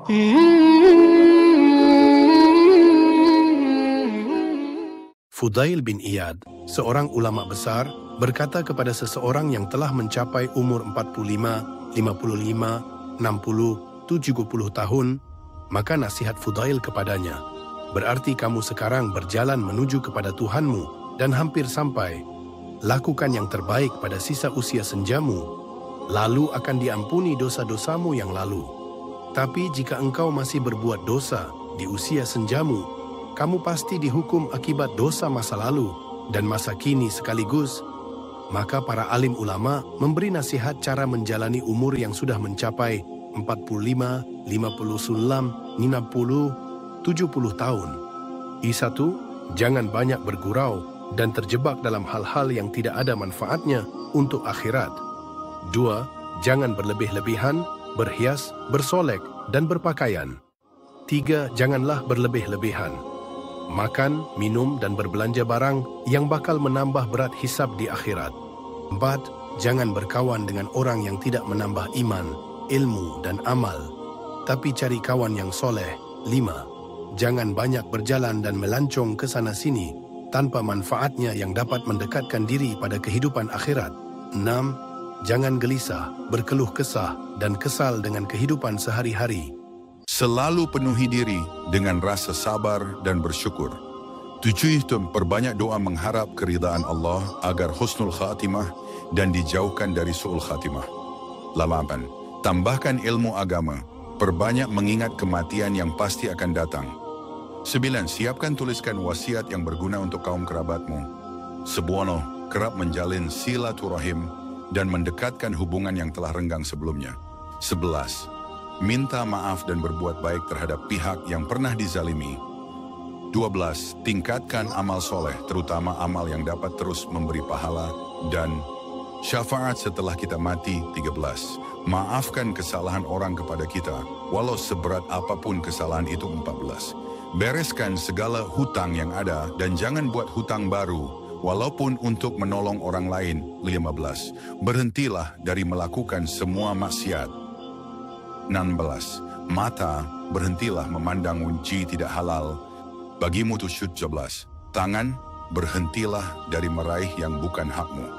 Fudail bin Iyad, seorang ulama besar, berkata kepada seseorang yang telah mencapai umur 45, 55, 60, 70 tahun, maka nasihat Fudail kepadanya, berarti kamu sekarang berjalan menuju kepada Tuhanmu dan hampir sampai. Lakukan yang terbaik pada sisa usia senjamu, lalu akan diampuni dosa-dosamu yang lalu. Tapi jika engkau masih berbuat dosa di usia senjamu, kamu pasti dihukum akibat dosa masa lalu dan masa kini sekaligus. Maka para alim ulama memberi nasihat cara menjalani umur yang sudah mencapai 45, 50 sulam, 60, 70 tahun. I1, jangan banyak bergurau dan terjebak dalam hal-hal yang tidak ada manfaatnya untuk akhirat. 2, jangan berlebih-lebihan, berhias, bersolek, dan berpakaian. 3, janganlah berlebih-lebihan. Makan, minum, dan berbelanja barang yang bakal menambah berat hisab di akhirat. 4, jangan berkawan dengan orang yang tidak menambah iman, ilmu, dan amal, tapi cari kawan yang soleh. 5, jangan banyak berjalan dan melancong ke sana-sini tanpa manfaatnya yang dapat mendekatkan diri pada kehidupan akhirat. 6, jangan gelisah, berkeluh kesah, dan kesal dengan kehidupan sehari-hari. Selalu penuhi diri dengan rasa sabar dan bersyukur. 7, perbanyak doa mengharap keridaan Allah agar husnul khatimah dan dijauhkan dari su'ul khatimah. 8, tambahkan ilmu agama, perbanyak mengingat kematian yang pasti akan datang. 9, siapkan tuliskan wasiat yang berguna untuk kaum kerabatmu. 10, kerap menjalin silaturahim dan mendekatkan hubungan yang telah renggang sebelumnya. 11, minta maaf dan berbuat baik terhadap pihak yang pernah dizalimi. 12, tingkatkan amal soleh, terutama amal yang dapat terus memberi pahala dan syafaat setelah kita mati. 13, maafkan kesalahan orang kepada kita, walau seberat apapun kesalahan itu. 14, bereskan segala hutang yang ada dan jangan buat hutang baru, walaupun untuk menolong orang lain. 15, berhentilah dari melakukan semua maksiat. 16, mata, berhentilah memandang kunci tidak halal bagimu. 17, tangan, berhentilah dari meraih yang bukan hakmu.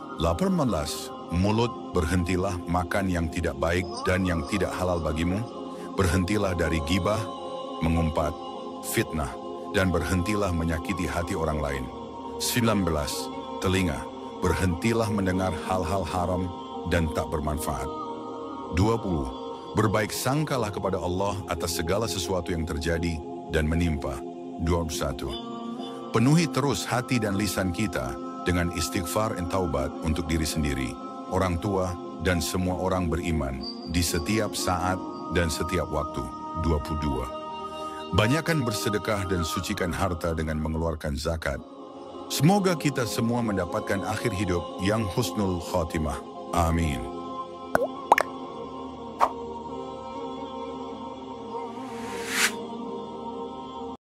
18, mulut, berhentilah makan yang tidak baik dan yang tidak halal bagimu. Berhentilah dari gibah, mengumpat, fitnah, dan berhentilah menyakiti hati orang lain. 19, telinga, berhentilah mendengar hal-hal haram dan tak bermanfaat. 20, berbaik sangkalah kepada Allah atas segala sesuatu yang terjadi dan menimpa. 21, penuhi terus hati dan lisan kita dengan istighfar dan taubat untuk diri sendiri, orang tua, dan semua orang beriman di setiap saat dan setiap waktu. 22, banyakkan bersedekah dan sucikan harta dengan mengeluarkan zakat. Semoga kita semua mendapatkan akhir hidup yang husnul khatimah. Amin.